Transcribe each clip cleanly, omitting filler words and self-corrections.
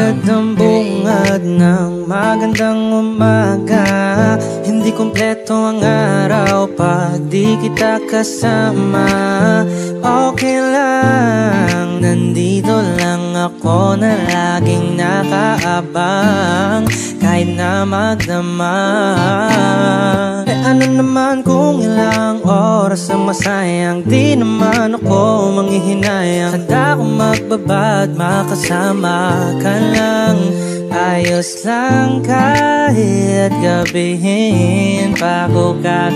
Tulad ng bungad ng magandang umaga, hindi kumpleto ang araw pag di kita kasama. Okay lang, nandito lang ako na laging nakaabang kahit na magdamag. Ano naman kung ilang oras ang masayang, di naman ako manghihinayang. Handa akong magbabad, makasama ka lang. Ayos lang kahit gabihin pa ko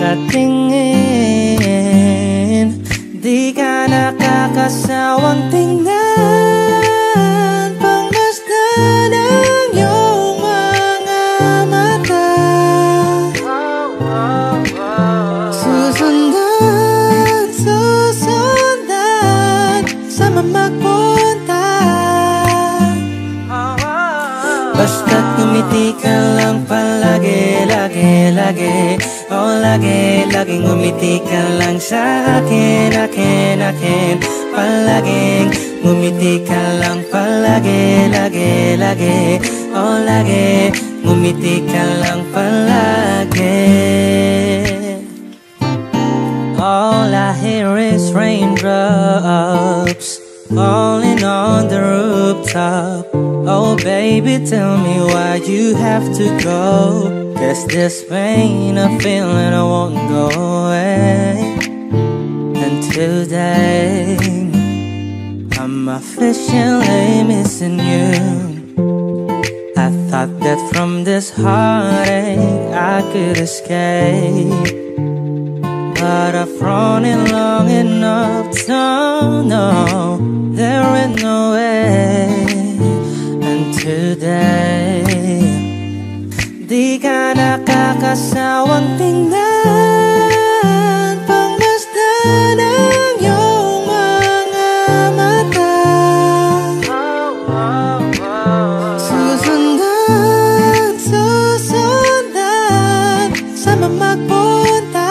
kakatingin. Di ka nakakasawang tingnan, pangmasdan ang iyong mga mata. Susundan, susundan sa magpunta. Basta't ngumiti ka lang palagi, lagi, lagi. Oh, lagi, laging ngumiti ka lang sa akin, akin, akin. Palaging ngumiti ka lang palagi, lagi, lagi. Oh, lagi, ngumiti ka lang palagi. All I hear is raindrops falling on the rooftop. Oh baby, tell me why you have to go. Cause this pain I'm feeling I won't go away. And today I'm officially missing you. I thought that from this heartache I could escape, but I've run it long enough to know there ain't no way. And today, di ka nakakasawang tingnan, pangmasdan ang iyong mga mata. Susundan, susundan sa magpunta.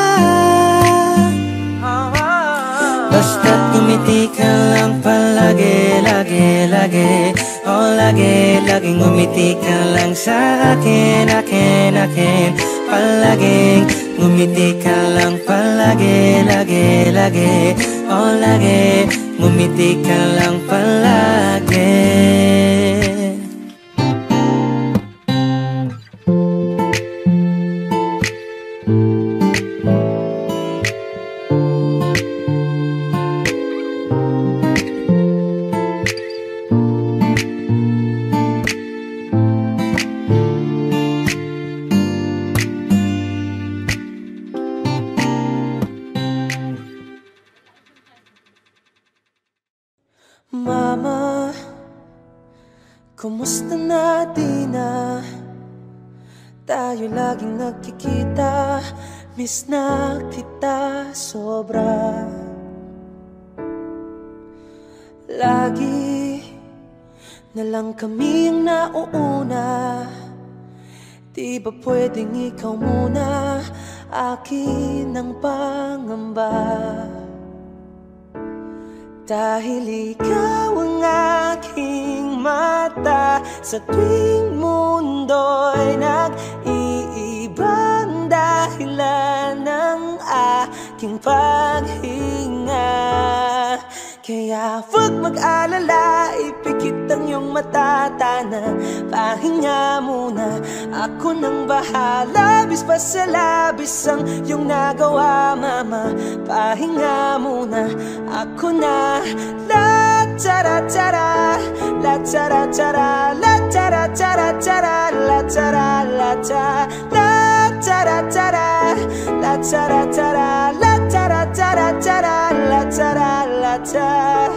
Basta't ngumiti ka lang palagi, lagi, lagi. Oh, lagi, laging ngumiti ka lang sa akin, akin, akin. Palaging ngumiti ka lang palagi, lagi, lagi. Oh, lagi, ngumiti ka lang palagi. Mama, kumusta na di na tayo laging nagkikita? Miss na kita sobra. Lagi na lang kami ang nauuna. Di ba pwedeng ikaw muna? Akin ang pangamba. Dahil ikaw ang aking mata, sa tuwing mundo'y nag-iibang dahilan ng aking paghinga. Kaya huwag mag-alala, ipikit ang iyong mata, tana, pahinga muna. Ako nang bahala, bis pa sa labis ang iyong nagawa, mama. Pahinga muna, ako na. La tara tara, la tara tara, la tara tara tara, la tara la tara, la tara tara, la tara tara, la tara tara tara, la tara la tara.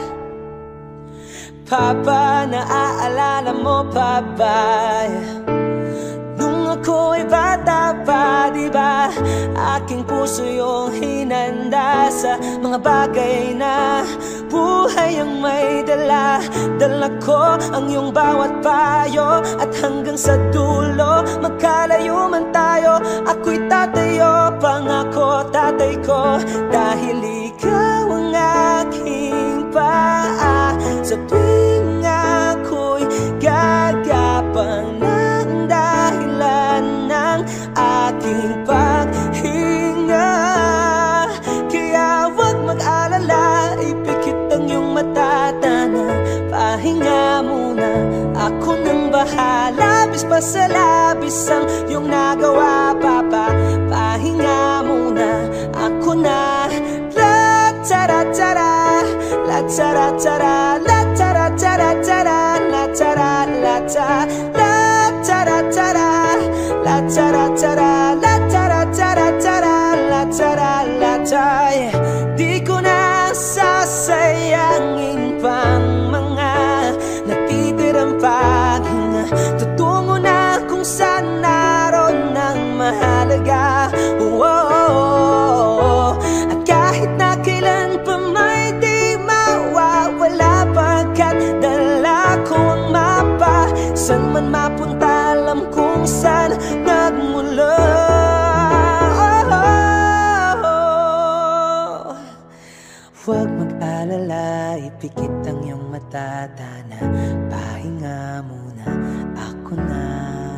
Papa, naaalala mo pa ba? Nung ako'y bata pa, diba? Aking puso yung hinanda sa mga bagay na buhay ang may dala. Dala ko ang iyong bawat payo, at hanggang sa dulo, magkalayo man tayo, ako'y tatayo, pangako tatay ko. Dahil ikaw ang aking paa sa tuwing ako'y gagal. ba sa labis ang iyong nagawa? Pahinga muna, ako na. La tara tara, la tara tara, la tara tara tara, la tara la tara, la tara tara, la tara tara, la tara tara tara, la tara la tara. Di ko na sasayangin pang mga natitirang paghinga. Tutungo na kung saan naroon ng mahalaga. At kahit na kailan pa may di mawawala, pagkat dala ko ang mapa. Saan man mapunta, alam kung saan nagmula. Huwag mag-alala, ipikit ang iyong mata, Tana. Pahinga muna, ako na.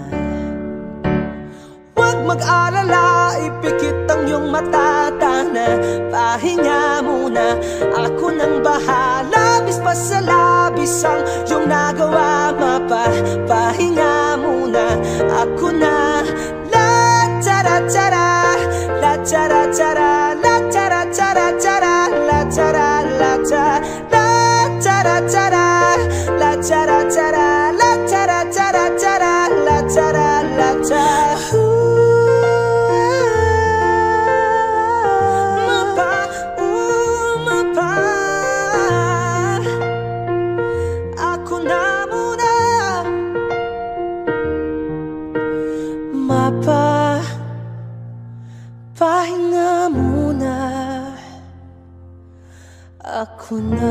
Huwag mag-alala, ipikit ang iyong mata, Tana. Pahinga muna, ako nang bahala. Labis pa sa labis ang iyong nagawa, pahinga muna, ako na. La tara tara, la tara tara, la tara tara tara, la tara la tara, la tara tara, la tara tara, la tara tara tara, la tara la tara. Pahinga muna, ako na.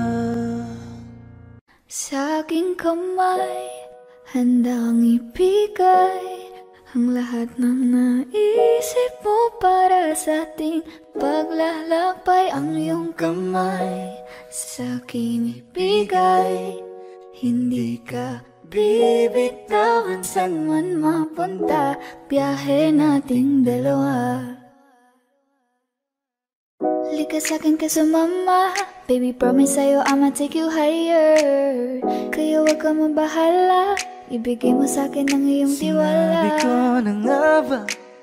Sa aking kamay, handang ibigay ang lahat ng naisip mo para sa ating paglalakbay. Ang iyong kamay sa akin ibigay, hindi ka bibitawan saan man mapunta, biyahe nating dalawa. Lika sa'kin ka sumama, baby promise sa'yo I'ma take you higher. Kaya wag ka mabahala, ibigay mo sa'kin ang iyong tiwala. Sinabi ko na nga ba,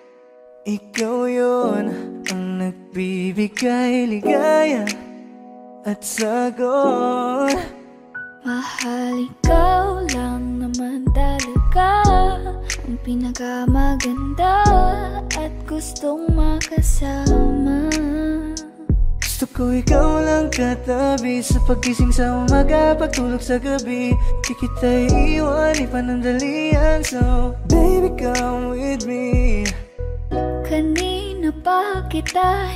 ikaw yun ang nagbibigay ligaya at sagot. Mahal, ikaw lang naman talaga ang pinakamaganda at gustong makasama. Gusto ko ikaw lang katabi, sa pagising sa umaga, pagtulog sa gabi. Di kita iiwan, ipanandalian. So baby come with me. Kanina pa kita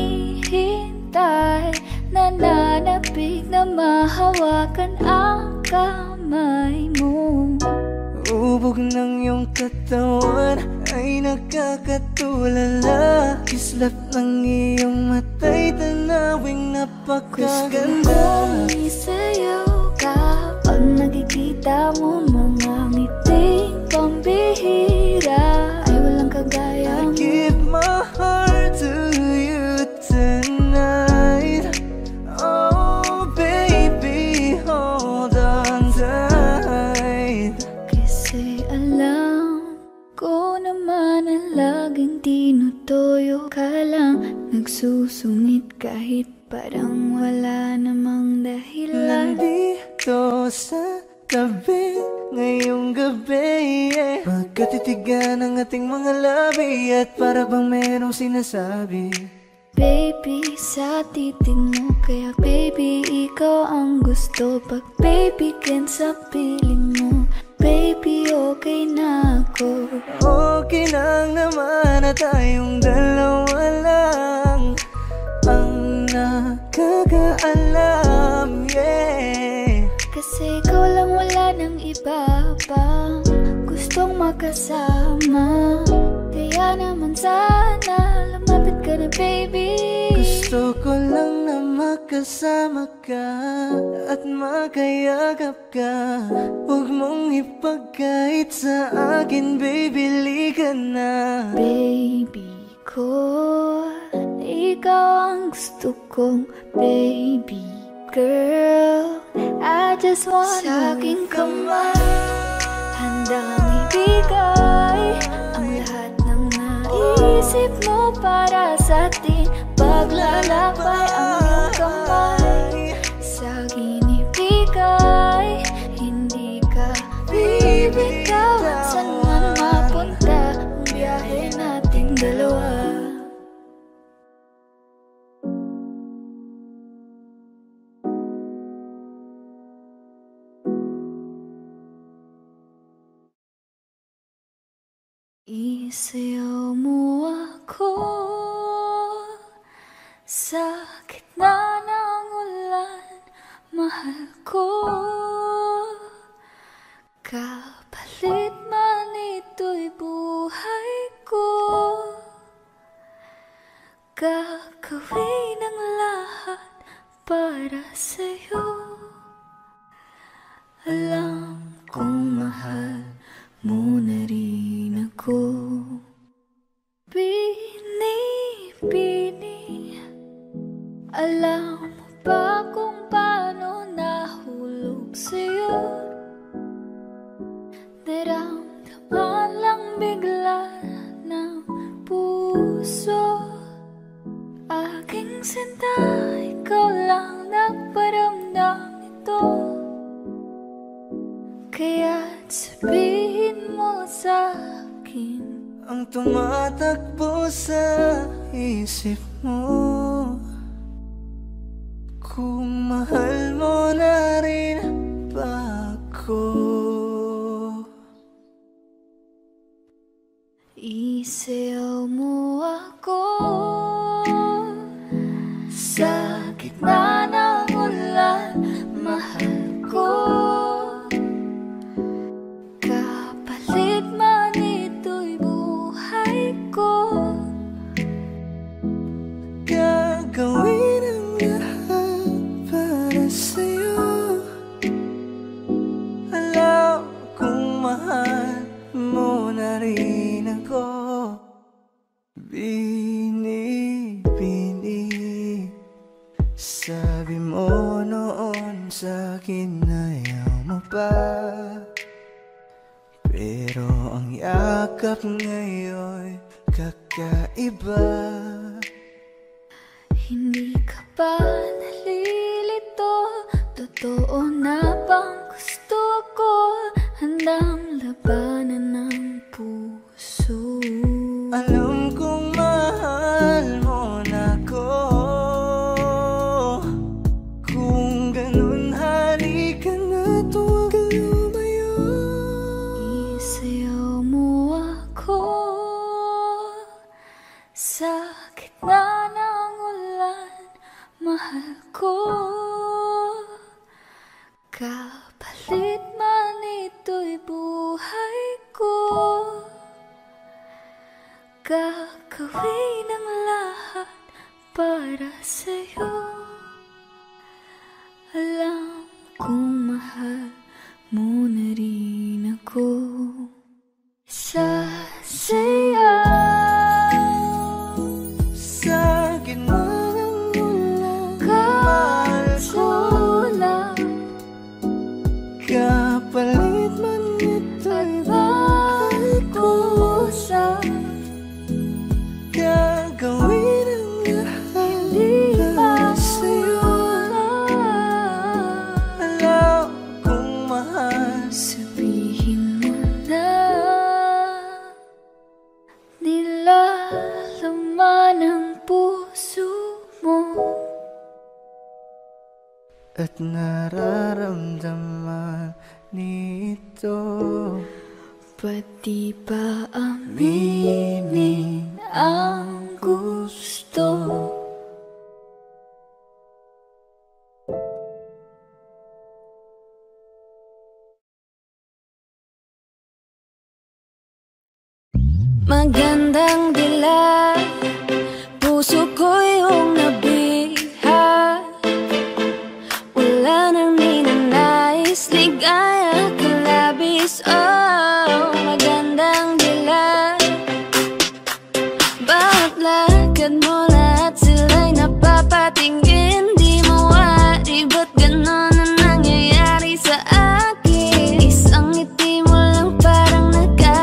hinihintay, nananapig na mahawakan ang kamay mo. Ubog ng iyong katawan ay nakakatulala. Kislap ng iyong mata'y tanawing napakaganda. Gusto kong isayaw ka pag nakikita mo mga ngiting pambihira, ay walang kagaya mo. I give my heart to you tonight. Oh baby, hold on tight. Kasi alam ko naman na laging tinutoyo ka lang, nagsusungit kahit parang wala namang dahilan. Nandito sa tabi ngayong gabi, magkatitigan ang ating mga labi, at para bang merong sinasabi. Baby, sa titig mo, kaya baby, ikaw ang gusto. Pag baby, can sa piling mo, baby, okay na ako. Okay lang naman na tayong dalawa lang ang nakakaalam, yeah. Kasi ikaw lang, wala nang iba pang gustong makasama. Kaya naman sana lumapit ka na baby. Gusto ko lang na makasama ka at makayagap ka. Huwag mong ipagkait sa akin, baby, lika na. Baby ko, ikaw ang gusto kong baby girl. I just wanna sa aking kamay, handang ibigay ang lahat ng naisip mo para sa atin. Paglalakbay ang iyong kamay sa akin ibigay. Hindi ka bibitaw at saan man mapunta ang biyahe nating dalawa. Isayaw mo ako sa gitna ng ulan, mahal ko. Kapalit man ito'y buhay ko, gagawin ang lahat para sa'yo. Alam kong mahal mo na rin ako. Bini-bini, alam mo ba kung paano nahulog sa'yo? Naramdaman lang bigla ng puso. Aking sinta, ikaw lang nagparamdam ito. Kaya't sabihin mo sa'kin ang tumatakbo sa isip mo, kung mahal mo na rin ba ako? Isayaw mo ako sa gitna ng ulan, mahal ko. Kapalit man ito'y buhay ko, gagawin ang lahat para sa'yo. Alam kong mahal mo na rin ako. Bini-bini, sabi mo noon sa'kin ayaw mo pa, pero ang yakap ngayon kakaiba. hindi ka ba nalilito? Totoo na bang gusto ko? Handang labanan ng puso. Alam kong mahal mo na ko. Kung ganun, halika na, tuwag ka lumayo. Isayaw mo ako sa gitna ng ulan, mahal ko. Kapalit man ito'y buhay ko, gagawin ang lahat para sa'yo. Alam kong mahal mo na rin ako. Sasayaw Sa gitna ng ulan, kahit sulang kapalit man ito'y buhay ko. Gagawin ang lahat para sa'yo. Alam kong mahal. Sabihin mo na nilalaman ang puso mo At nararamdaman nito. pati ba aminin ang gusto. Magandang dilag, puso ko yung nabiha. Wala nang ninanais, ligaya ka labis. Oh, magandang dilag, bawat lakad mo lahat sila'y napapatingin. Di mawari, ba't ganon ang nangyayari sa akin? Isang ngiti mo lang parang nagkakaroon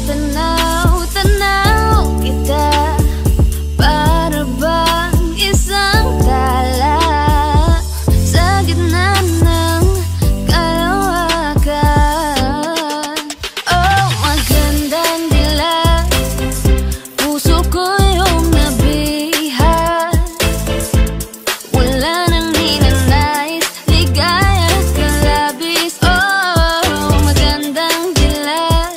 Tinatanaw-tanaw kita, para bang isang tala sa gitna ng kalawakan. Oh, magandang dilag, puso ko yung nabihan. Wala nang ninanais, ligaya ka labis. Oh, magandang dilag.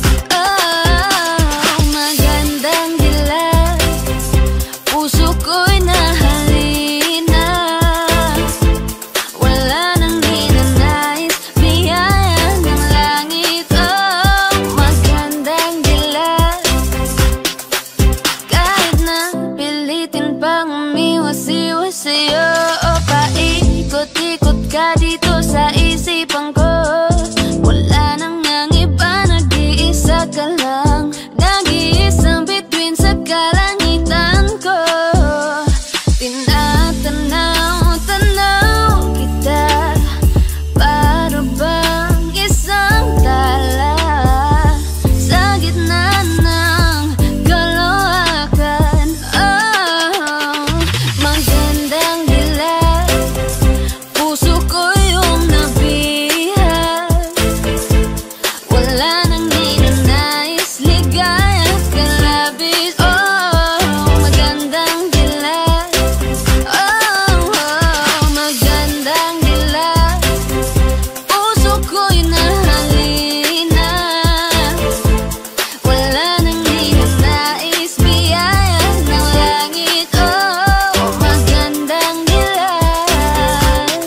Oh, magandang dilag, puso ko'y nahalina. Wala nang ninanais, biyaya ng langit. Oh, magandang dilag. Kahit na pilitin pang umiwas-iwas sa'yo, o paikot-ikot ka dito sa isipan ko. Wala nang ang iba, nag-iisa ka lang, nag-iisang bituin sa kalangitan ko. Tinatanaw-tanaw kita, para bang isang tala sa gitna ng kalawakan. Oh, magandang dilag, puso ko yung nabihan. Wala nang ninanais, ligaya ka labis. Oh, magandang dilag. Oh, magandang dilag, puso ko'y nahalina. Wala nang ninanais, biyaya ng langit. Oh, magandang dilag.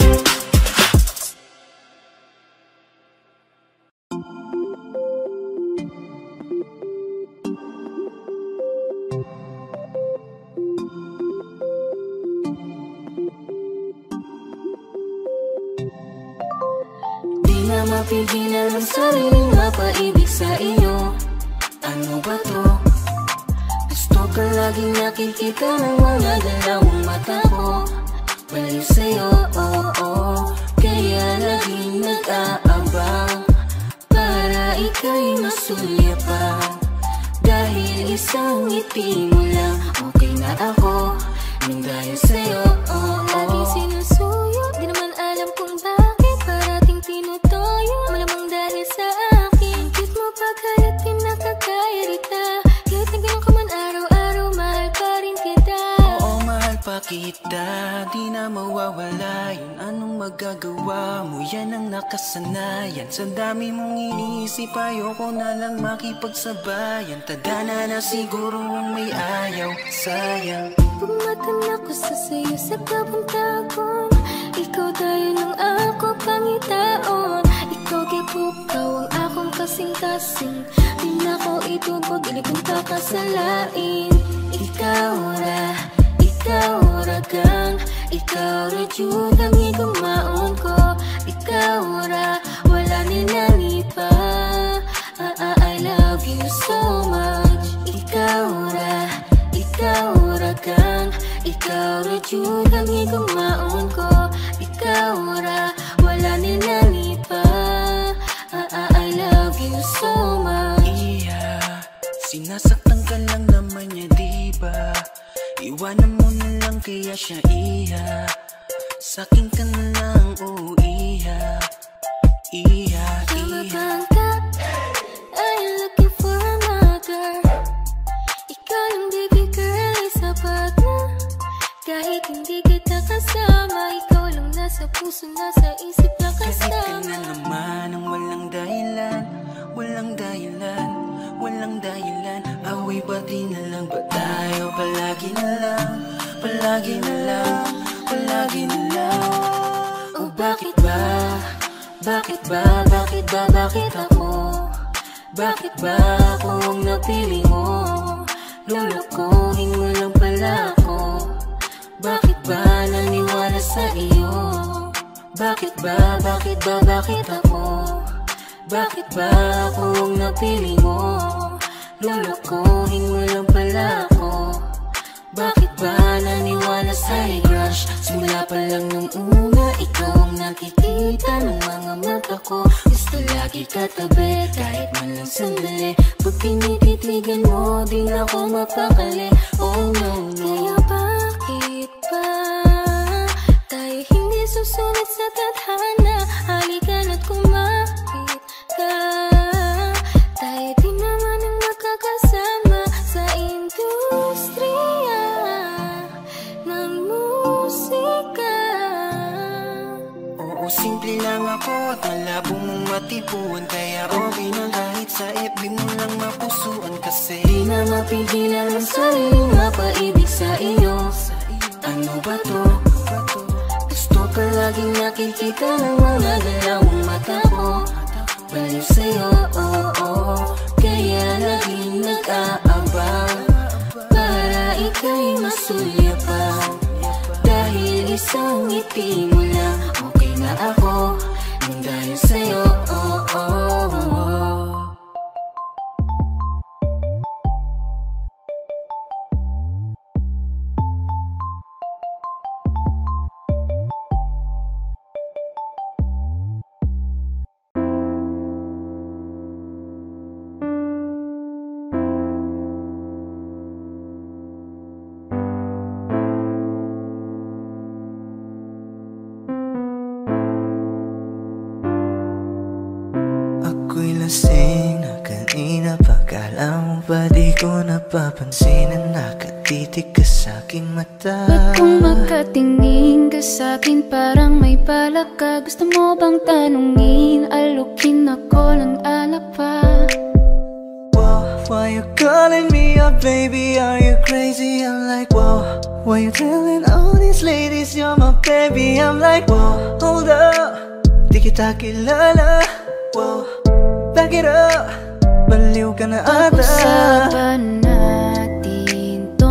Di na mapigilan ang sariling mapaibig sa iyo. Ano ba to? Gusto ka laging nakikita ng mga dalawang mata ko. Baliw sa'yo, kaya laging nag-aabang para ika'y masuyapan. Dahil isang ngiti mo lang, okay na ako nang dahil sa'yo. Laging sinusuyo, di naman alam kung bakit parating tinutoyo. Malamang dahil sa akin, cute mo pa kaya't pinakakairita. Kahit na ganun ka man araw-araw, mahal pa rin kita. Oo, mahal pa kita, di na mawawala yun. Anong magagawa mo? Yan ang nakasanayan. Sa dami mong inisip, ayoko na lang makipagsabayan. Tadhana na siguro ang may ayaw, sayang. Pumatan ako sa sayo sa kapuntagon. Ikaw tayo nung ako pangitaon. Ikaw kipukaw ang akong kasing-kasing. Di na ko itugod, ilikong kakasalain. Ikaw ragang, ikaw ra jud ang igumaon ko. Ikaw ra, wala ninani pa. I love you so much. Ikaw ragang, ikaw ra jud ang igumaon ko. Ikaw ra, wala ninani pa. I love you so much. Iya, sinasaktan ka lang naman niya, diba? Iwanan mo na lang kaya siya, iya. Sa'kin ka na lang, oh iya. Tama bang ka? Are you looking for another? Ikaw lang baby girl ay sapat na. Kahit hindi kita kasama, ikaw lang nasa puso, nasa isip lang Kahit ka kasama. na naman ang walang dahilan, walang dahilan, walang dahilan. Away ba di na lang ba tayo? Palagi na lang, palagi na lang, palagi na lang. Oh bakit ba? Bakit ba? Bakit ba? Bakit ako? Bakit ba ako ang napili mo? Lulukuhin mo lang pala ako. Bakit ba naniwala sa iyo? Bakit ba? Bakit ba? Bakit ako? Bakit ba ako ang napili mo? Lulukuhin mo lang pala ako. Bakit ba naniwala sa'y crush? Simula pa lang nung una, ikaw ang nakikita ng mga mata ko. Gusto Lagi katabi kahit man lang sandali. Pag pinititigan mo, di na ako mapakali. Oh no, no. Kaya bakit ba tayo hindi susunod sa tadhana? Halika na't kumapit ka. Tayo di naman ang makakasama sa industriya ng musika. Oo, simple lang ako at malabo mong matipuan. Kaya okay na kahit sa FB mo lang mapusuan. Kasi di na mapigilan ang sariling mapaibig sa iyo. Ano ba to? Gusto ka laging nakikita ng mga dalawang mata ko. Baliw sa'yo, kaya laging nag-aabang para ika'y masuyapan. Dahil isang ngiti mo lang, okay na ako nang dahil sa'yo. Ako'y lasing na kanina pa. Kala mo ba di ko napapansin na nakatitig ka sa'king mata? Ba't kung makatingin ka sa'kin parang may balak ka? Gusto mo bang tanungin? Alukin ako ng alak pa. Whoa, why you calling me up, baby? Are you crazy? I'm like, whoa. Why you telling all these ladies you're my baby? I'm like, whoa, hold up. Di kita kilala. Whoa, back it up. Baliw ka na ata. Pag-usapan natin to.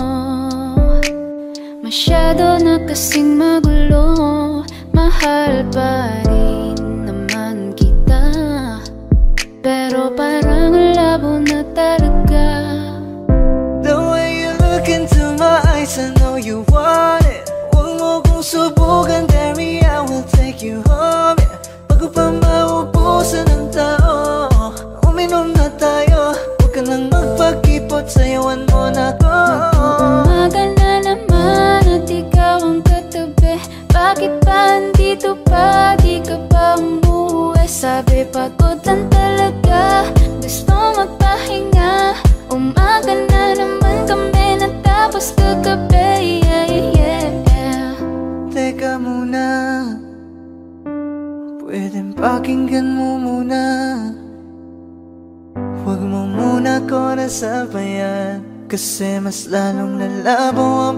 Masyado na kasing magulo. Mahal pa rin naman kita, pero parang labo na talaga. The way you look into my eyes, I know you want it. Huwag mo kong subukan, dare me, I will take you home, yeah. Bago pa maubusan ng tao, uminom na tayo. Huwag ka nang magpakipot, sayawan mo na ko. Mag-uumaga na naman at ikaw ang katabi. Bakit ba andito pa? Di ka pa umuwi. Sabi pagod lang talaga, gusto magpahinga. Umaga na naman kami natapos kagabi, yeah. Teka muna, pwedeng pakinggan mo muna. Huwag mo muna ko nasabayan, kasi mas lalong lalabo ang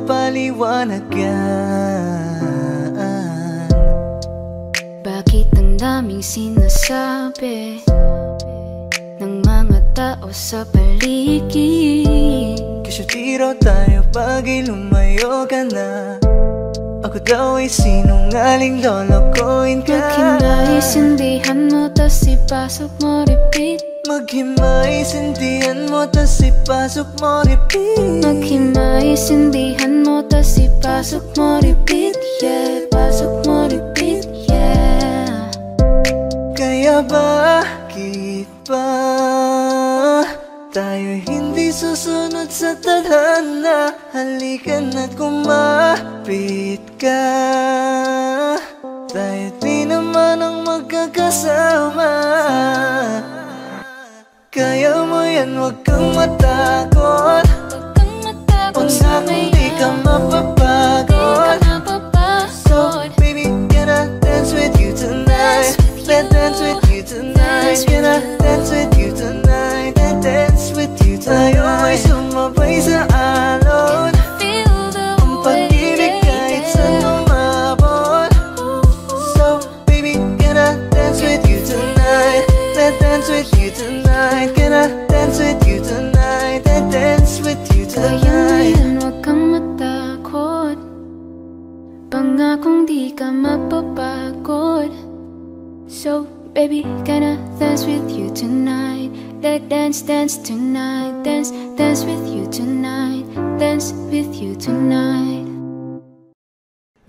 paliwanagan. Bakit ang daming sinasabi ng mga tao sa paligid? Kasi tiro tayo pag lumayo ka na. Ako daw ay sinungaling, lolokohin ka. Maghimay-sindihan mo, tas ipasok mo, repeat. Maghimay-sindihan mo, tas ipasok mo, repeat. Maghimay-sindihan mo, tas ipasok mo, repeat. Yeah, pasok mo, repeat, yeah. Kaya bakit ba tayo hindi susunod sa tadhana? Halika na't kumapit ka. Tayo di naman ang magkakasama. Kaya mo yan, huwag kang matakot. Huwag na kung di ka mapapagod. So baby, can I dance with you tonight? Let's dance with you tonight. Can I dance with you tonight? Let's dance with you tonight. Tayo ay sumabay sa alon. Ang pag-ibig kahit saan umabot. So baby, can I dance with you tonight? Let's dance with you tonight. Can I dance with you tonight? Let's dance with you Kaya tonight. ngayon huwag kang matakot. Pangakong di ka mapapagod. So baby, can I dance with you tonight? Let's dance tonight. Dance with you tonight. Dance with you tonight.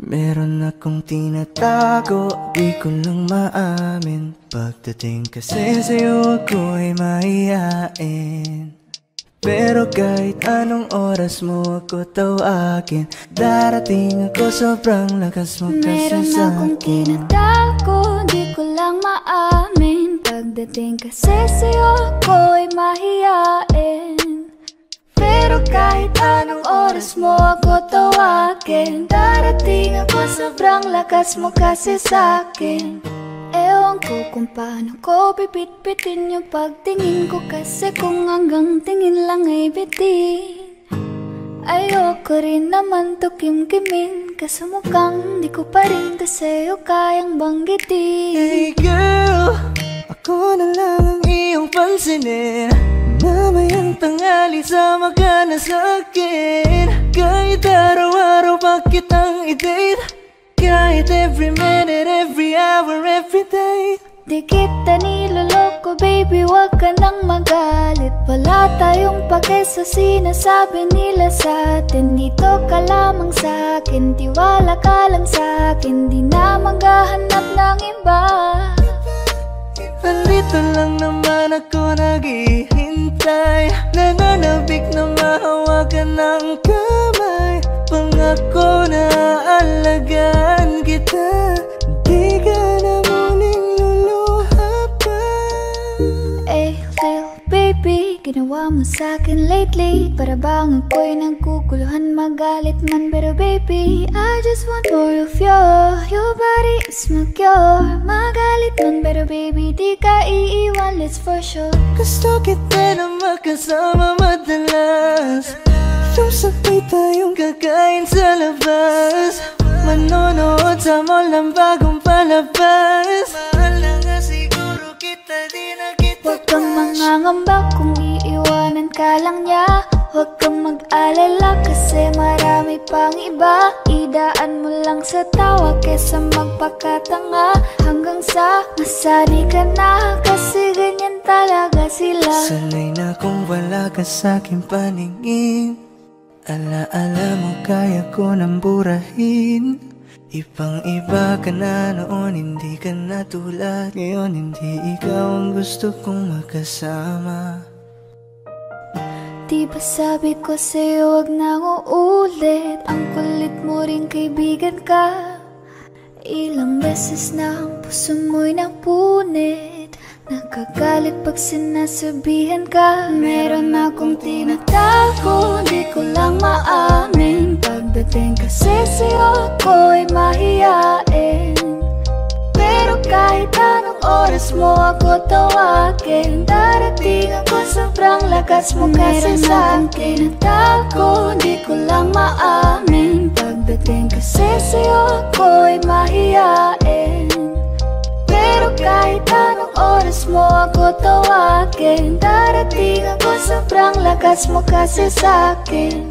Meron akong tinatago, di ko lang maamin. Pagdating kasi sa'yo ako'y mahihain. Pero kahit anong oras mo ako tawagin, darating ako, sobrang lakas mo kasi sa'kin. Meron akong tinatago, di ko lang maamin. Pagdating kasi sa'yo ako'y mahihain. Pero kahit anong oras mo ako tawagin, darating ako, sobrang lakas mo kasi sa'kin. Ewan ko kung paano ko pipit-pitin yung pagtingin ko, kasi kung hanggang tingin lang ay bitin. Ayoko rin naman to kim-kimin, kaso mukhang di ko pa rin to sa'yo kayang banggitin. Hey girl, ako na lang ang iyong pansinin. Mamayang tanghali sama ka na sa'kin. Kahit araw-araw pa kitang i-date, kahit every minute, every hour, every day. Di kita niloloko baby, wag ka nang magalit. Wala tayong pake sa sinasabi nila sa'tin. Dito ka lamang sa'kin, tiwala ka lang sa'kin. Di na maghahanap ng iba. Nandito lang naman ako naghihintay, nananabik na mahawakan ng kamay. Pangako na aalagaan kita, di ka na muling luluha pa. Eh, Lil baby, ginawa mo sa'kin lately. Para bang ako'y nagkukuluhan, magalit man. Pero baby, I just want more of you. Your body is my cure. Magalit man, pero baby, di ka iiwan, let's for sure. Gusto kita na makasama madalas, yung sabay tayong kakain sa labas, manonood sa mall ng bagong palabas. Mahal na nga siguro kita, di na kita. Huwag kang mangangamba kung iiwanan ka lang niya. Huwag kang mag-alala kasi marami pang iba. Idaan mo lang sa tawa kesa magpakatanga, hanggang sa masanay ka na, kasi ganyan talaga sila. Sanay na kung wala ka sa'king paningin. Ala-ala mo kaya ko nang burahin. Ibang-iba ka na noon, hindi ka na tulad ngayon. Hindi ikaw ang gusto kong makasama. Di ba sabi ko sa'yo wag nang uulit? Ang kulit mo rin kaibigan ka. Ilang beses na ang puso mo'y napunit. Nakagalit pag sinasabihan ka. Meron akong tinatago, di ko lang maamin. Pagdating kasi sa'yo ako'y mahihain. Pero kahit anong oras mo ako tawagin, darating ako, sobrang lakas mo kasi sa'kin. Meron akong tinatago, di ko lang maamin. Pagdating kasi sa'yo ako'y mahihain. Pero kahit anong oras mo ako tawagin, darating ako, sobrang lakas mo kasi sa'kin.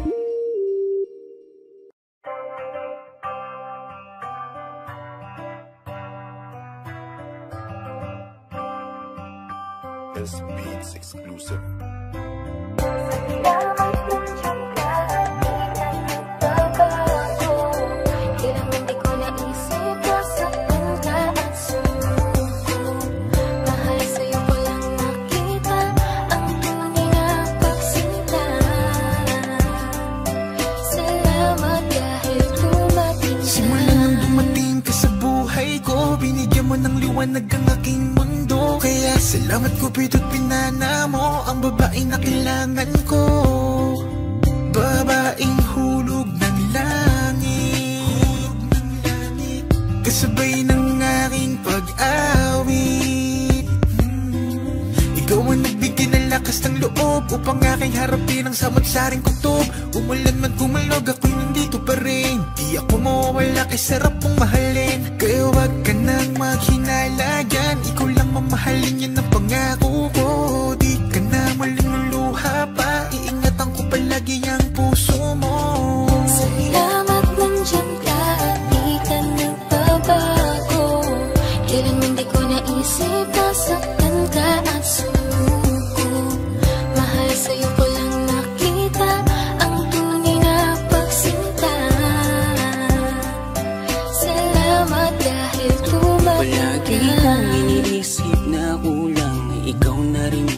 This Beats exclusive. Ng liwanag ang aking mundo, kaya salamat Cupido't pinana mo ang babaeng na kailangan ko. Babaeng hulog ng langit, kasabay ng aking pag-awit. Ikaw ang nagbigay ng lakas ng loob upang aking harapin ang samot-saring kutob. Umulan man kumalog, ako'y nandito pa rin. Di ako mawawala kay sarap mong mahalin. Kaya wag ka nang maghinala dyan, ikaw lang mamahalin, yan ang pangako ko. Di ka na malululuha pa, iingatan ko palagi ang puso mo. Salamat nandiyan ka at di ka nagbabago. Kailan hindi ko naisip na saktan ka at sumuko. Mahal sa'yo ko lang nakita ang tunay na pagsinta.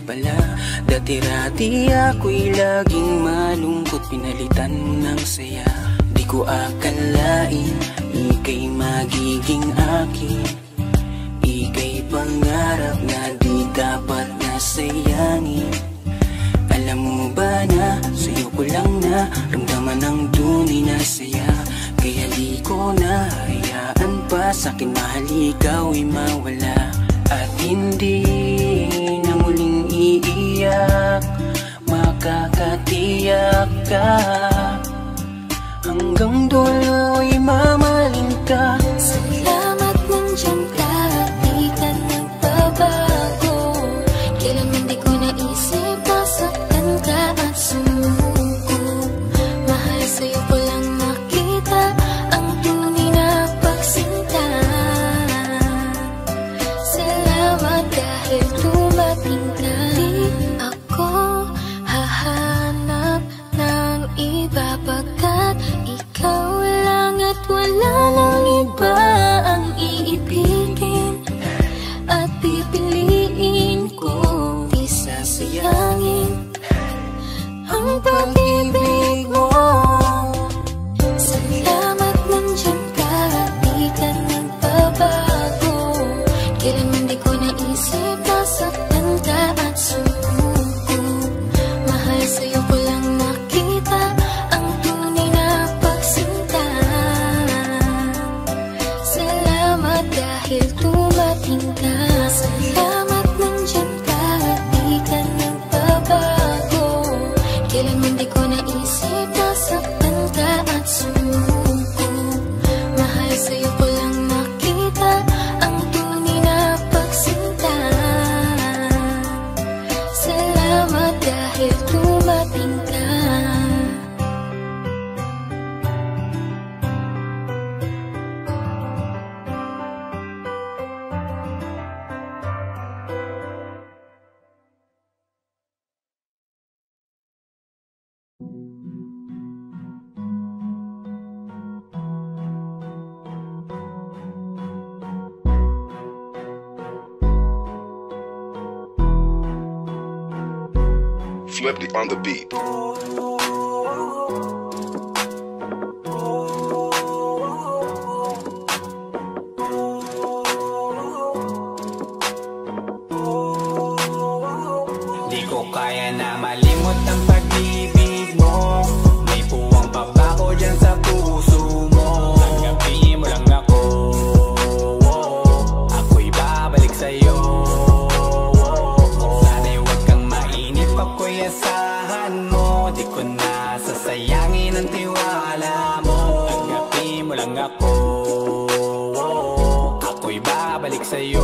pala. Dati-rati ako'y laging malungkot, pinalitan mo ng saya. Di ko akalain, ika'y magiging akin. Ika'y pangarap na di dapat nasayangin. Alam mo ba na, sa'yo ko lang na ramdaman ang tunay na saya. Kaya di ko na hayaan pa sa'kin mahal ikaw'y mawala. At hindi na muling iiyak, makakatiyak ka. Hanggang dulo'y mamahalin ka. Salamat nandiyan ka, di ka nagbabago. Kailanman di ko naisip masaktan ka at sumuko. Mahal sa'yo ko lang nakita ang tunay na pagsinta. Salamat dahil dumating ka. Di ako hahanap ng iba pagkat ikaw lang at wala nang iba ang iibigin at pipiliin ko. Di sasayangin ang pag-ibig mo. Salamat nandiyan ka, di ka nagbabago. Kailanman di ko naisip nasaktan ka at sumuko. Mahal sa'yo ko lang nakita ang tunay na pagsinta. Salamat dahil dumating ka. Salamat nandiyan ka, di ka nagbabago. Kailanman di ko naisip nasaktan ka at sumuko. Mahal sa'yo ko lang nakita ang tunay na pagsinta. Salamat dahil dumating ka. Flippy on the beat. Di ko kaya na malimot ang pag-ibig mo. May puwang pa ba ko dyan sa puso mo? Tanggapin mo lang ako, ako'y babalik sa'yo. Sana'y huwag kang mainip, ako'y asahan mo. Di ko na sasayangin ang tiwala mo. Tanggapin mo lang ako, ako'y babalik sa'yo.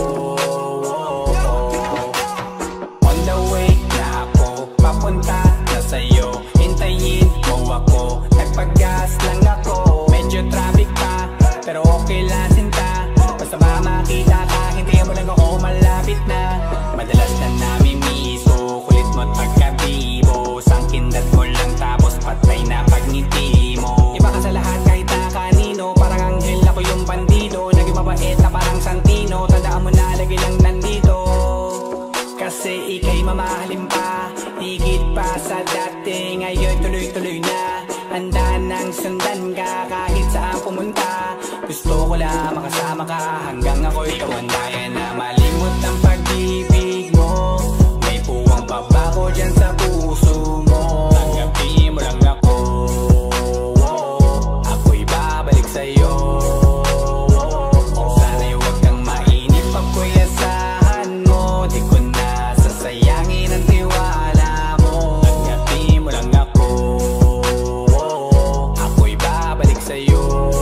On the way na ako, papunta na sa'yo. Hintayin mo ako, nagpag-gas lang ako. Medyo traffic pa, pero okay lang sinta. Basta ba makita ka, hintayin mo lang ako, malapit na. Madalas na namimiso, kulit mo't pagkabibo. Sangkindat mo lang tapos patay na pagngiti mo. Iba ka sa lahat kahit na kanino, parang anghel ako yung bandido. Naging mabait na parang Santino, tandaan mo na lagi lang nandito. Kasi ika'y mamahalin pa, higit pa sa dati. Ngayon tuloy-tuloy na, handa nang sundan ka kahit saan pumunta. Gusto ko lang makasama ka hanggang ako'y kawandayan na malimot ang pag-ibig mo. May puwang pa ba ko dyan sa puso mo? Tanggapin mo lang ako, ako'y babalik sa'yo. Sana'y huwag kang mainip, ako'y asahan mo. Di ko na sasayangin ang tiwala mo. Tanggapin mo lang ako, ako'y babalik sa'yo.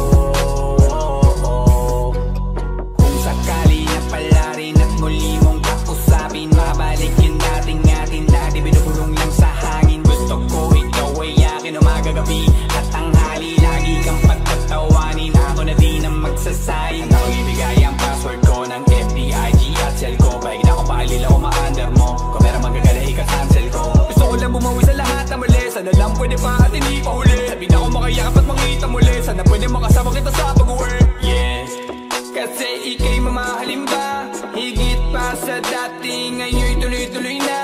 Kung sakali na pala rin at muli mong kakusapin, mabalik yung dating atin dati binubulong lang sa hangin. Gusto ko ikaw ay akin umagabi at tanghali, lagi kang pagtatawanin. Ako na din ang magsasayang, akong ibigay ang password ko ng FBIG at cell ko. Pahig na ako pahalila o ma-under mo, kung meron magagala ika-cancel ko. Gusto ko lang bumawi sa lahat na mali, sana lang pwede pa at hindi pa huli. Sabi na ako makayakap at makita muli, sana pwede makasama kita sa pag-work. Yes, kasi ika'y mamahalin ba, higit pa sa dati. Ngayon tuloy-tuloy na,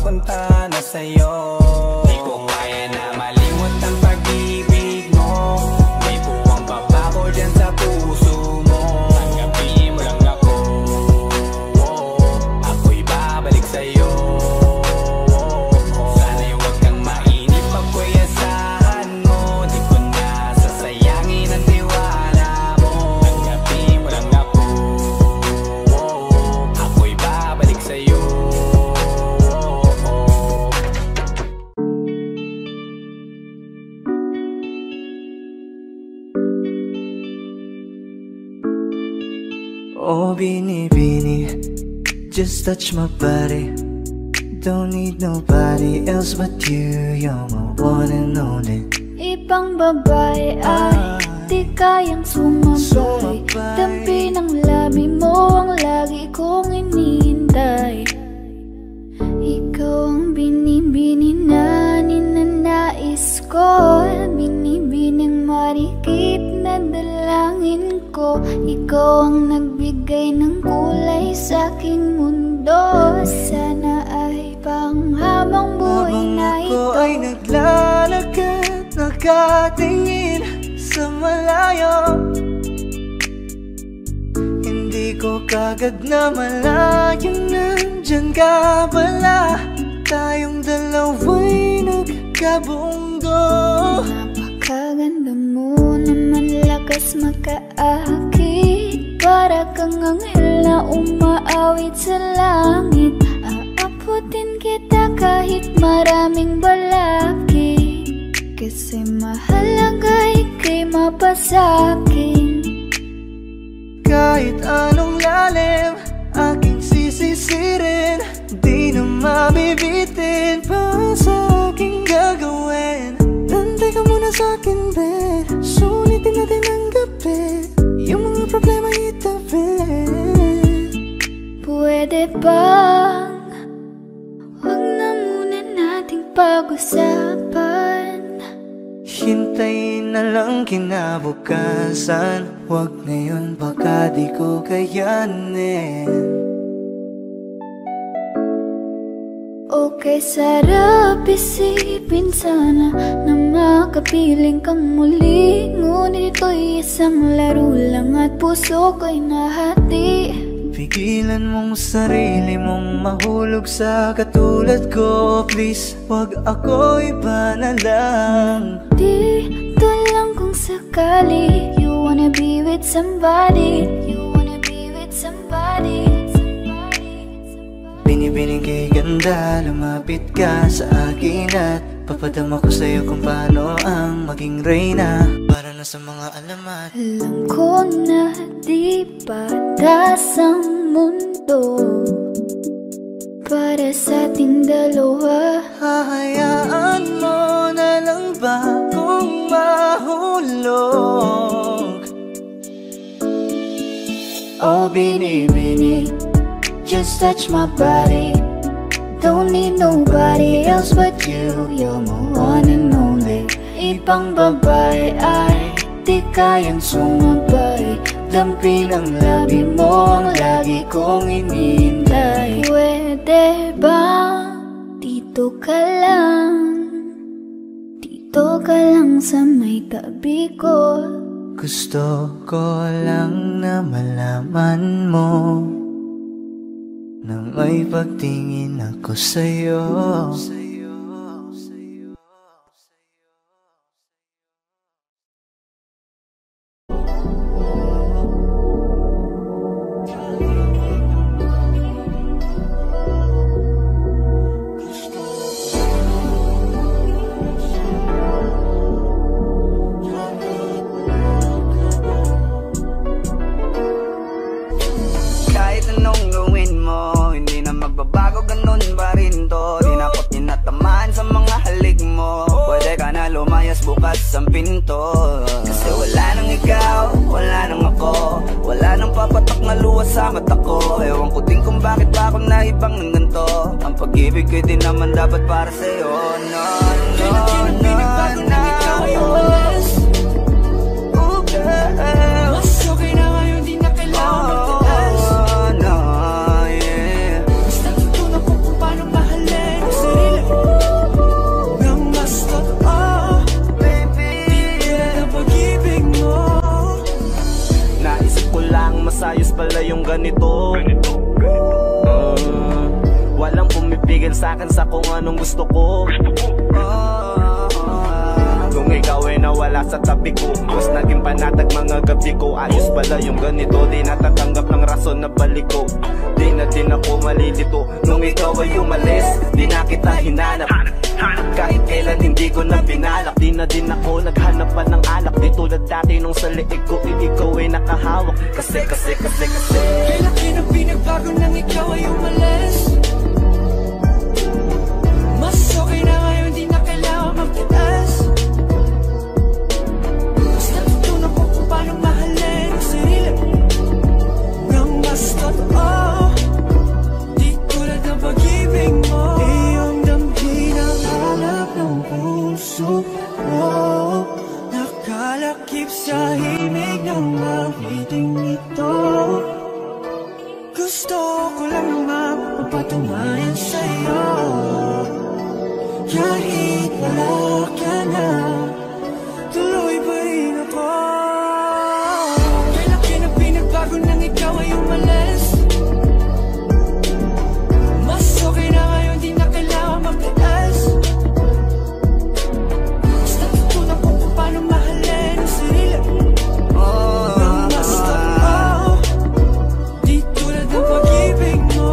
papunta na sa'yo. Di ko kaya na malimot ang pag-ibig mo. May puwang baba ko dyan sa puso mo. Tanggapin mo lang ako, ako'y babalik sa'yo. Sana'y huwag kang mainip ako'y asahan mo. Di ko na sasayangin ang tiwala mo. Tanggapin mo lang ako, ako'y babalik sa'yo. Oh, Bini, just touch my body. Don't need nobody else but you. You're my one and only. Ibang babae ay di kayang sumabay. Dampi ng labi mo ang lagi kong inihintay. Ikaw ang binibini na ninanais ko. Binibining marikit na dalangin ko. Ikaw ang nagbigay ng kulay sa aking mundo. Sana ay panghabang buhay na ito. Habang ako ay naglalakad, nakatingin sa malayo, hindi ko kagad na malayo nandyan ka pala. Tayong dalawa'y nagkabunggo. Napakaganda mo naman, lakas makaakit. Para kang anghel na umaawit sa langit. Aabutin kita kahit maraming balakid. Kasi mahalaga ika'y mapasakin. Kahit anong lalim, aking sisisirin. Di na mabibitin pa sa aking gagawin. Nantay ka muna sa'kin, be. Sulitin natin ang gabi. Yung mga problema itabi. Pwede bang huwag na muna nating pag-usapan? Hintayin na lang kinabukasan. Huwag ngayon baka di ko kayanin. Okay, sarap isipin sana na makapiling kang muli. Ngunit ito'y isang laro lang at puso ko'y nahati. Pigilan mong sarili mong mahulog sa katulad ko. Please, wag ako iba na lang. Dito lang kung sakali you wanna be with somebody. You wanna be with somebody. Binibining kay ganda, lumapit ka sa akin at papadama ko sa'yo kung paano ang maging reyna. Para na sa mga alamat. Alam ko na di patas ang mundo para sa ating dalawa. Hahayaan mo na lang ba kung mahulog? Oh, Bini, just touch my body. Don't need nobody else but you. You're my one and only. Ibang babae ay di kayang sumabay. Dampi ng labi mo ang lagi kong inihintay. Pwede ba dito ka lang? Dito ka lang sa may tabi ko. Gusto ko lang na malaman mo na may pagtingin ako sa'yo. Magbabago ganun pa rin to. Di na ko tinatamaan sa mga halik mo. Pwede ka na lumayas bukas ang pinto. Kasi wala nang ikaw, wala nang ako. Wala nang papatak na luwas sa mata ko. Ewan ko din kung bakit ba ako naibang ng ganito. Ang pag-ibig ko din naman dapat para sa'yo. No, no, no, no. Oh girl, mas okay na ngayon, di na kailangan magtaas. No, yeah. Basta tutunan ko kung paano mahalin. Kasi ganito. Walang pumipigil sa'kin sa kung anong gusto ko. Kung ikaw ay nawala sa tabi ko, mas naging panatag mga gabi ko. Ayos pala yung ganito, di natatanggap ng rason na balik ko. Di na din ako malilito nung ikaw ay umalis. Di na kita hinanap, kahit kailan hindi ko na pinalak. Di na din ako naghanap pa ng alak. Di tulad dati nung sa liig ko, ikaw ay nakahawak. Kasi kailan kinang pinagbago nang ikaw ay umalis. Mas okay na ngayon, di na kailangan magtitas. Mas natutunan ko kung paano mahalin ang sarili nang mas totoo. Di tulad ng pag-ibig mo. Iyong damhin ang hanap ng puso mo. Nakalakip sa himig ng awiting ito. Gusto ko lang naman mapatunayan sa'yo. Kahit wala ka na, tuloy pa rin ako. Kailan kinang pinagbago nang ikaw ay umalis. Mas okay na ngayon, di na kailangan magtiis. Mas natutunan ko kung paano mahalin ang sarili nang mas totoo. Di tulad ng pag-ibig mo.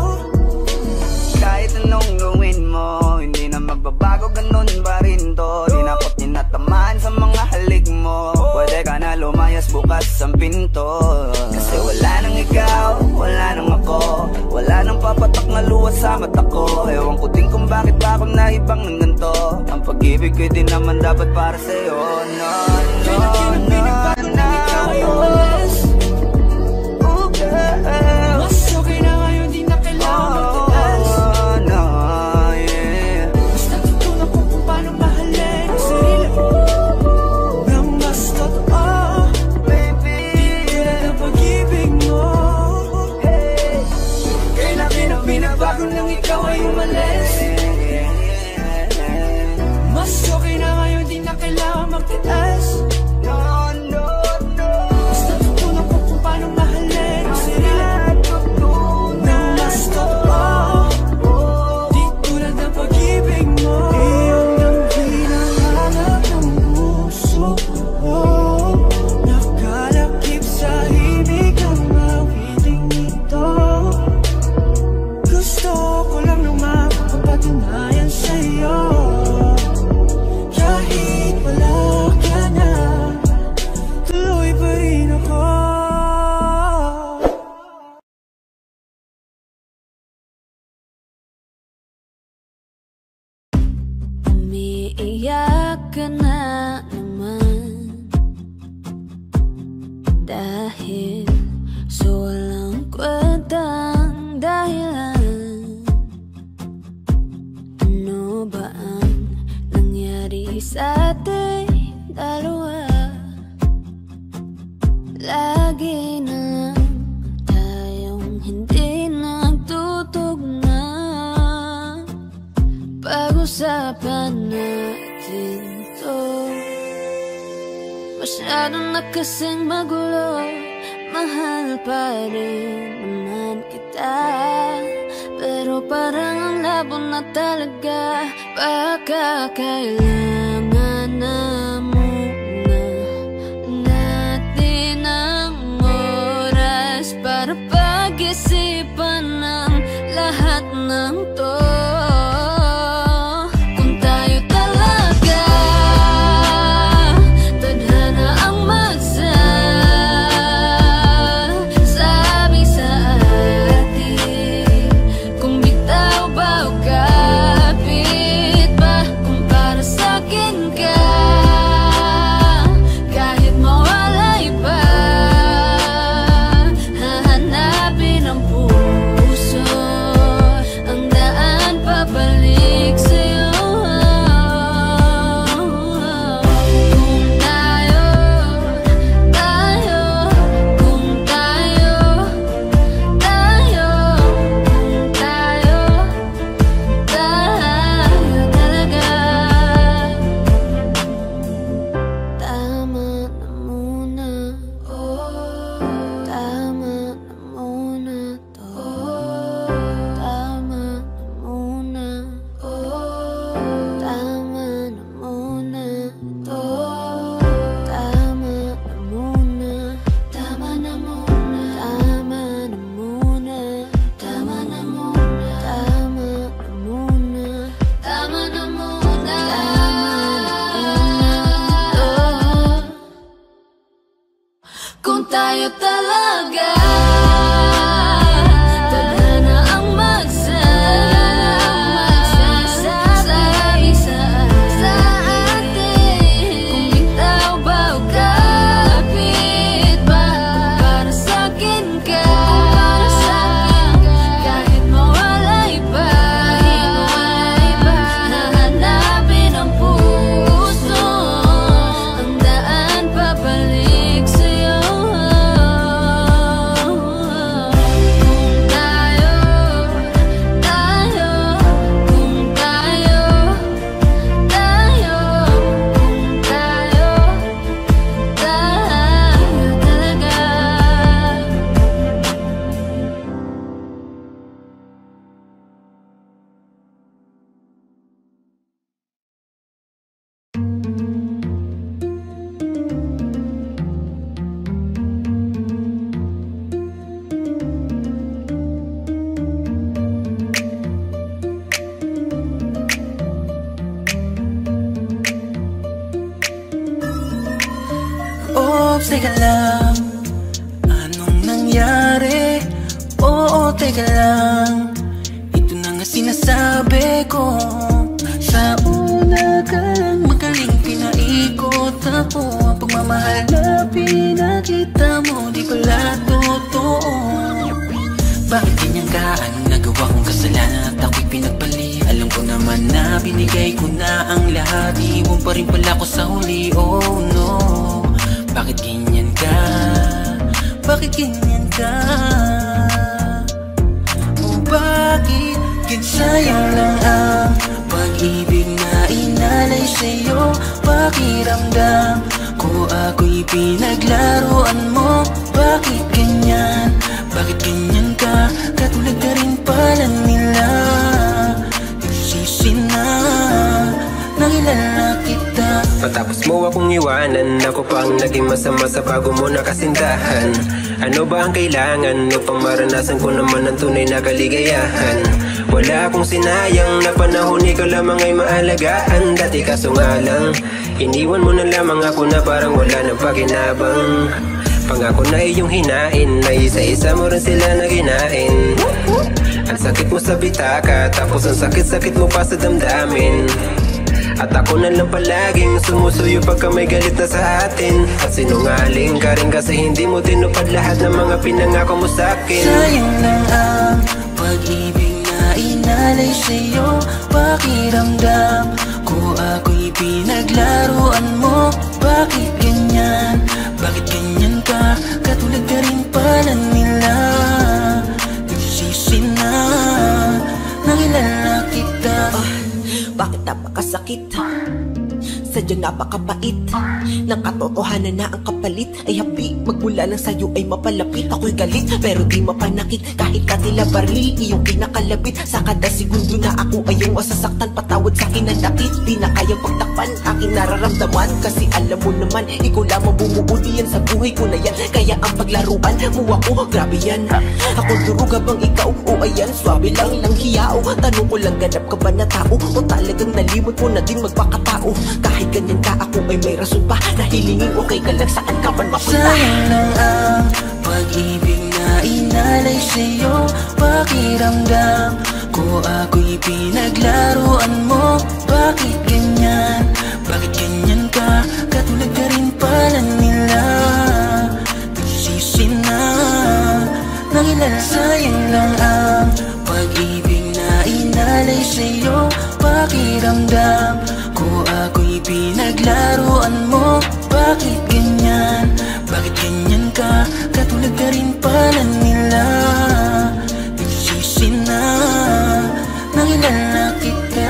Kahit anong gawin mo, hindi na magbabago, ganun pa rin to. Di na ko tinatamaan sa mga halik mo. Pwede ka na lumayas, bukas ang pinto. Kasi wala nang ikaw, wala nang ako. Wala nang papatak na luwas sa mata ko. Ewan ko din kung bakit ba ako naibang ng ganito. Ang pag-ibig ko din naman dapat para sa'yo. No, no, no, no. Mas okay na ngayon, di na kailangan magtiis. Mas natutunan ko kung paano mahalin ang sarili nang mas totoo. Di tulad ng pag-ibig mo. Kailan kinang binabago nang ikaw ay umalis. Mas okay na ngayon, di na kailangan magtiis. Mas natutunan ko kung paano mahalin ang sarili nang mas totoo. Di tulad ng pag-ibig mo. Iyong damhin ang hanap ng puso mo. Nakalakip sa himig ang awiting ito. Gusto ko lang naman mapatunayan sa'yo. Kahit wala ka na, tuloy pa rin ako. Umiiyak ka na naman dahil sa walang kwentang dahilan. Ano ba ang nangyari sa ating dalawa? Lagi na lang tayong hindi nagtutugma. Pag-usapan natin to. Masyado na kasing magulo. Mahal pa rin naman kita, pero parang ang labo na talaga. Baka kailangan na muna natin ang oras para pag-isipan ng lahat ng to. Kung tayo talaga tadhana ang magsasabi sa atin, kung bitaw ba o kapit ba, kung para sa teka lang, anong nangyari? Oo, teka lang, ito na nga sinasabi ko. Sa una ka lang magaling pinaikot ako. Ang pagmamahal na pinakita mo di pala totoo. Bakit ganyan ka? Anong nagawa kong kasalanan at ako'y pinagpali? Alam ko naman na binigay ko na ang lahat, iwan pa rin pala ko sa huli. Oh no, bakit ganyan ka? Bakit ganyan ka? Oh bakit sayang lang ang pag-ibig na inalay sa'yo? Pakiramdam ko ako'y pinaglaruan mo. Bakit ganyan? Bakit ganyan ka? Katulad ka rin pala nila. Nagsisi na, nakilala kita. Matapos mo akong iwanan, ako pa ang naging masama sa bago mo na kasintahan. Ano ba ang kailangan upang maranasan ko naman ang tunay na kaligayahan? Wala akong sinayang na panahon, ikaw lamang ay maalagaan. Dati kaso nga lang, iniwan mo na lamang ako na parang wala nang pakinabang. Pangako na iyong hinain, na isa-isa mo rin sila na ginain. Ang sakit mo sa bitaka, tapos ang sakit-sakit mo pa sa damdamin. At ako na lang palaging sumusuyo pagka may galit na sa atin. At sinungaling ka rin kasi hindi mo tinupad lahat ng mga pinangako mo sa'kin. Sayang lang ang pag-ibig na inalay sa'yo. Pakiramdam ko ako'y pinaglaruan mo. Bakit ganyan? Bakit ganyan ka? Katulad ka rin pala nila. Nagsisi na, nakilala kita. Bakit napakasakit? Sadyang napakapait ng katotohanan na ang kapalit ay habi. Magmula lang sa'yo ay mapalapit. Ako'y galit pero di mapanakit. Kahit katila barli, iyong pinakalabit. Sa kada segundo na ako ay yung masasaktan. Patawad sa'kin ang nakit, di na kayang pagtakpan aking nararamdaman. Kasi alam mo naman, ikaw lamang bumuo diyan sa buhay ko na yan. Kaya ang paglaruan mo ako, grabe yan. Ako duruga bang ikaw? O ayan, swabe lang hiyao. Tanong ko lang, ganap ka ba na tao? O talagang nalimot mo na din magpakatao? Kahit ganyan ka, ako ay may rason pa na hilingin okay ka lang, saan ka man mapunta. Sayang lang ang pag-ibig na inalay sa'yo. Pakiramdam ko ako'y pinaglaruan mo. Bakit ganyan? Bakit ganyan ka? Katulad ka rin pala nila. Nagsisi na, nakilala. Sayang lang ang pag-ibig na inalay sa'yo. Pakiramdam ko ako'y pinaglaruan mo. Bakit ganyan? Bakit ganyan ka? Katulad ka rin pala nila. Nagsisi na, nakilala kita.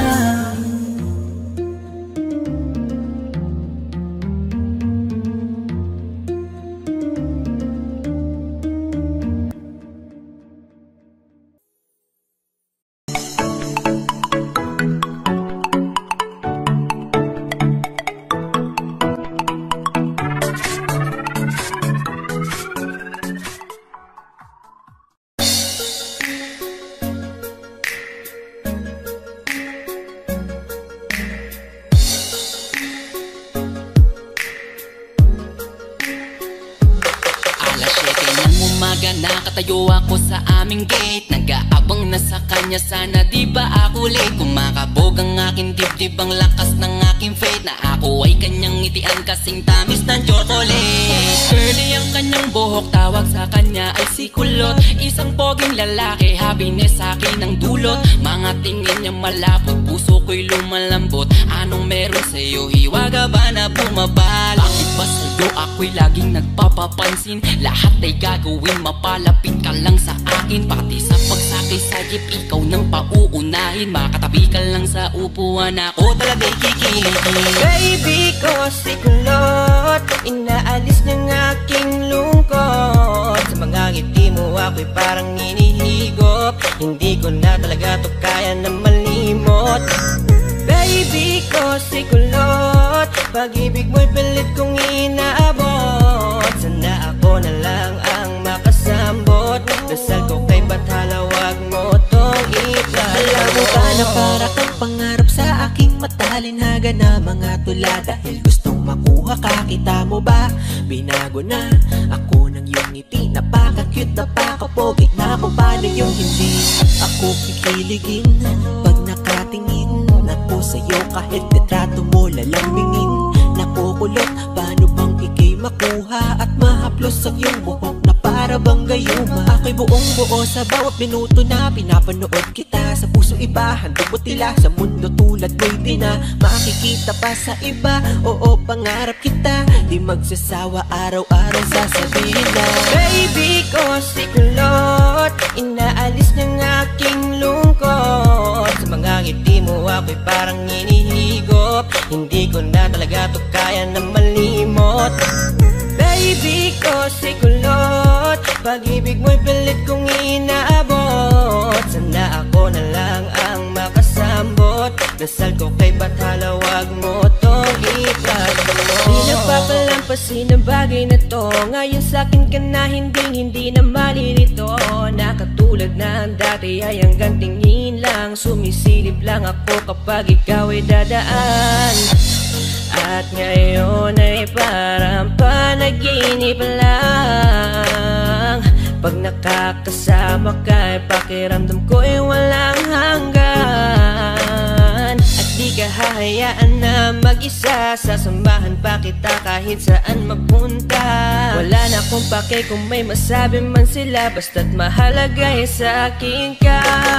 Nakatayo ako sa aming gate, nag-aabang na sa kanya, sana di ba ako late. Kumakabog ang aking dibdib, ang lakas ng aking faith, na ako ay kanyang ngitian kasing tamis ng chocolate. Curly ang kanyang buhok, tawag sa kanya ay si Kulot. Isang poging lalaki, happiness sa akin ang dulot. Mga tingin niya malapot, puso ko'y lumalambot. Anong meron sa'yo, hiwaga ba na bumabal? Bakit ba sa'yo ako'y laging nagpapapansin? Lahat ay gagawin, mapalapit ka lang sa akin. Pati sa pagsakay sa jeep, ikaw nang pauunahin. Makatabi ka lang sa upuan, ako talaga'y kikiligin. Baby ko si Kulot, inaalis ng aking lungkot. Sa mga ngiti mo ako'y parang inihigop. Hindi ko na talaga to kaya na malimot. Baby ko si Kulot, pag-ibig mo'y pilit kong inaabot. Sana ako na lang ang makasambot. Dasal ko kay Bathala, wag mo tong itan. Alam mo ba na para kang pangarap sa aking matalinhaga na mga tula. Dahil gustong makuha ka. Kita mo ba? Binago na ako ng iyong ngiti. Napaka-cute, napaka-pogi na kung paano yung hindi ako kikiligin pag nakatingin ako sa'yo. Kahit litrato mo lalambingin. Nakukulot, paano bang ikay makuha at mahaplos ang iyong buhok na para bang gayuma? Ako'y buong buo sa bawat minuto na pinapanood kita. Sa puso iba, handog mo tila. Sa mundo tulad mo'y di na makikita pa sa iba. Oo, pangarap kita, di magsasawa araw-araw sasabihin na baby ko si kulot, inaalis ng aking lungkot. Sa mga ngiti mo ako'y parang inihigop. Hindi ko na talaga to kaya na malimot. Baby ko si kulot, pag-ibig mo'y pilit kong inaabot. Sana ako na lang ang makasambot. Dasal ko kay Bathala, wag mo tong ipagdamot. Di nagpapalampasin ang bagay na to. Ngayon sa'kin ka na hindi na malilito. Nakatulad na ang dati ay hanggang tingin lang. Sumisilip lang ako kapag ikaw ay dadaan. At ngayon ay parang panaginip lang. Pag nakakasama ka, pakiramdam ko ay walang hanggan. At di ka hahayaan na mag-isa. Sasamahan pa kita kahit saan magpunta. Wala na akong pake kung may masabi man sila, basta't mahalaga ay sa akin ka.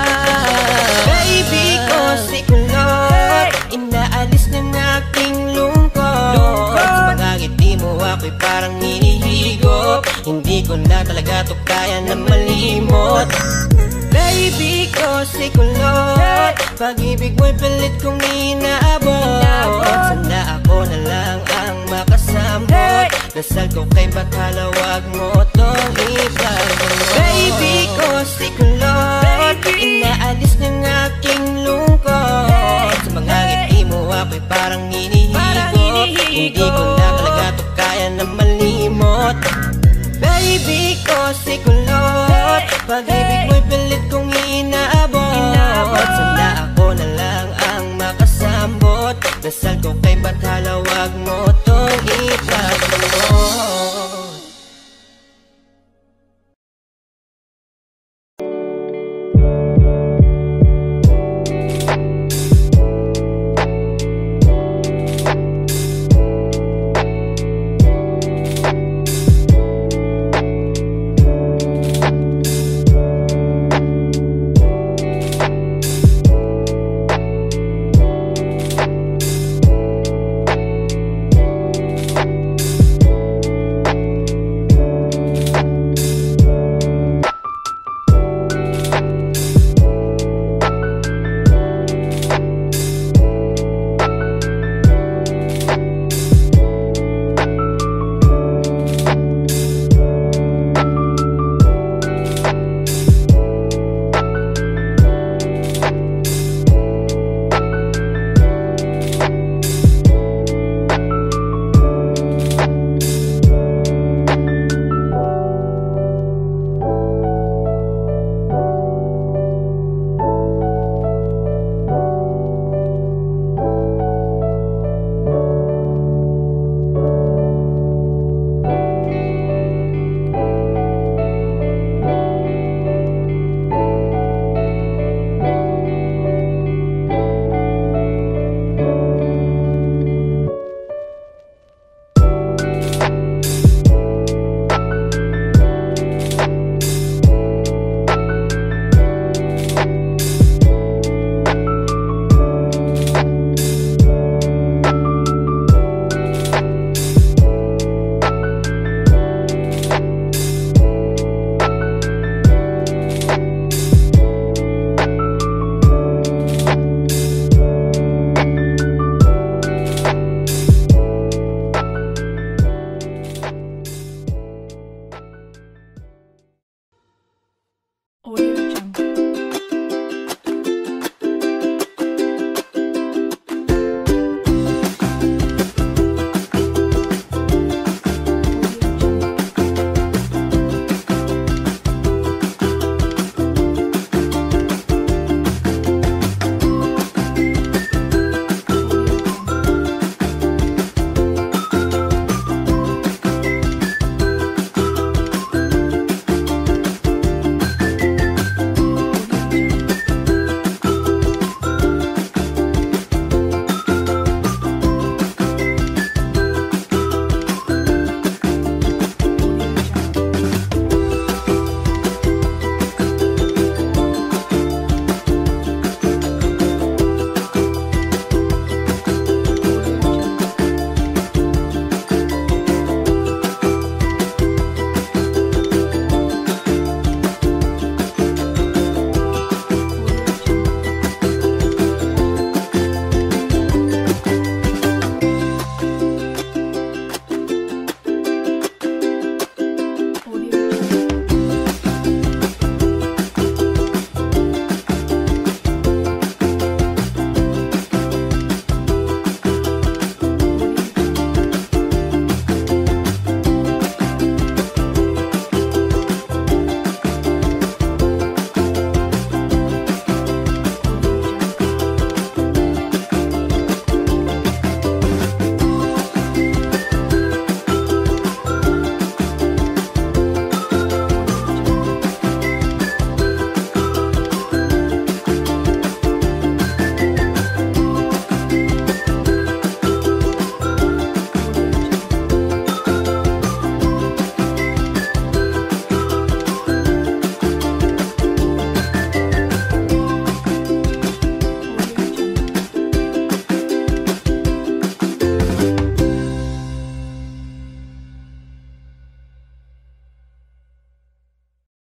Baby ko si kulot, inaalis ng aking lungkot. Sa mga ngiti mo ako'y parang hinihigop. Hindi ko na talaga to kaya na malimot. Baby ko si kulot, pag-ibig mo'y pilit kong inaabot. Sana ako na lang ang makasambot. Dasal ko kay Bathala, wag mo tong ipagdamot. Baby ko si kulot, inaalis ng aking lungkot.